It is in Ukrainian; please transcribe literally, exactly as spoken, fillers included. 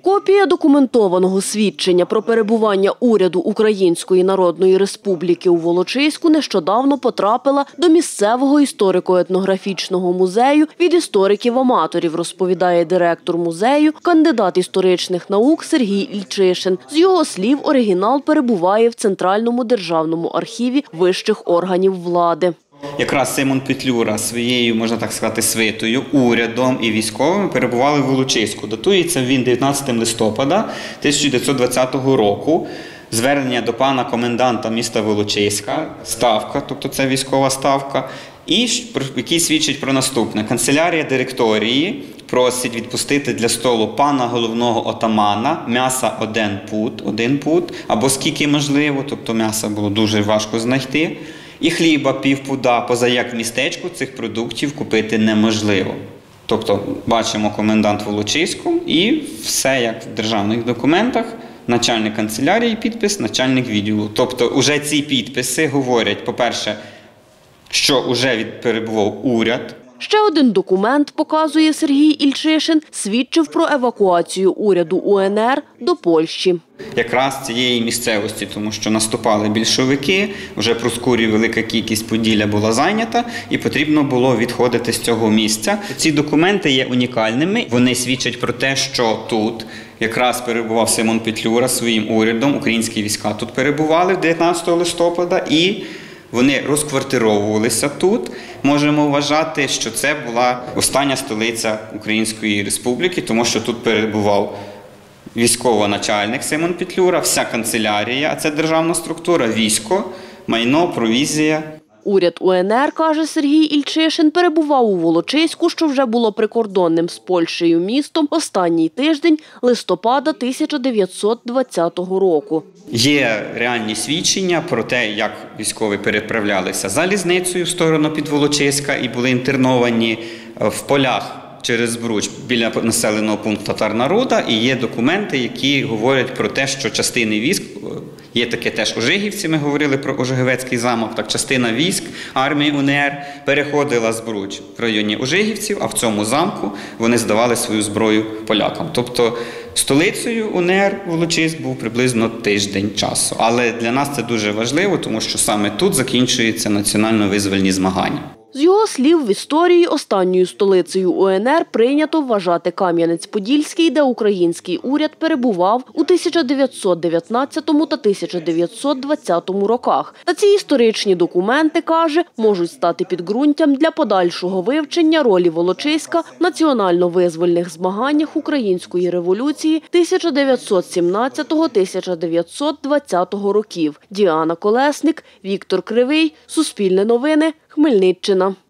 Копія документованого свідчення про перебування уряду Української Народної Республіки у Волочиську нещодавно потрапила до місцевого історико-етнографічного музею від істориків-аматорів, розповідає директор музею, кандидат історичних наук Сергій Ільчишин. З його слів, оригінал перебуває в Центральному державному архіві вищих органів влади. Якраз Симон Петлюра своєю, можна так сказати, свитою, урядом і військовими перебували в Волочиську. Датується він дев'ятнадцятого листопада тисяча дев'ятсот двадцятого року. Звернення до пана коменданта міста Волочиська, ставка, тобто це військова ставка, і який свідчить про наступне. Канцелярія директорії просить відпустити для столу пана головного отамана м'яса один пуд, один пуд, або скільки можливо, тобто м'яса було дуже важко знайти. І хліба півпуда, поза як в містечку цих продуктів купити неможливо. Тобто бачимо комендант Волочиську і все як в державних документах, начальник канцелярії підпис, начальник відділу. Тобто вже ці підписи говорять, по-перше, що вже перебував уряд. Ще один документ, показує Сергій Ільчишин, свідчив про евакуацію уряду УНР до Польщі. Якраз цієї місцевості, тому що наступали більшовики, вже Проскурі велика кількість Поділля була зайнята і потрібно було відходити з цього місця. Ці документи є унікальними, вони свідчать про те, що тут якраз перебував Симон Петлюра своїм урядом, українські війська тут перебували дев'ятнадцятого листопада і вони розквартировувалися тут. Можемо вважати, що це була остання столиця Української Республіки, тому що тут перебував військово-начальник Симон Петлюра, вся канцелярія, а це державна структура, військо, майно, провізія. Уряд УНР, каже Сергій Ільчишин, перебував у Волочиську, що вже було прикордонним з Польщею містом, останній тиждень листопада тисяча дев'ятсот двадцятого року. Є реальні свідчення про те, як військові переправлялися залізницею в сторону під Волочиська і були інтерновані в полях через Збруч біля населеного пункту татар-народа, і є документи, які говорять про те, що частини військ, є таке теж Ожигівці, ми говорили про Ожигівецький замок, так частина військ армії УНР переходила Збруч в районі Ожигівців, а в цьому замку вони здавали свою зброю полякам. Тобто столицею УНР Волочиськ був приблизно тиждень часу. Але для нас це дуже важливо, тому що саме тут закінчуються національно-визвольні змагання. З його слів, в історії останньою столицею УНР прийнято вважати Кам'янець-Подільський, де український уряд перебував у тисяча дев'ятсот дев'ятнадцятому та тисяча дев'ятсот двадцятому роках. Та ці історичні документи, каже, можуть стати підґрунтям для подальшого вивчення ролі Волочиська в національно-визвольних змаганнях Української революції тисяча дев'ятсот сімнадцятого - тисяча дев'ятсот двадцятого років. Діана Колесник, Віктор Кривий, Суспільне новини, Хмельниччина.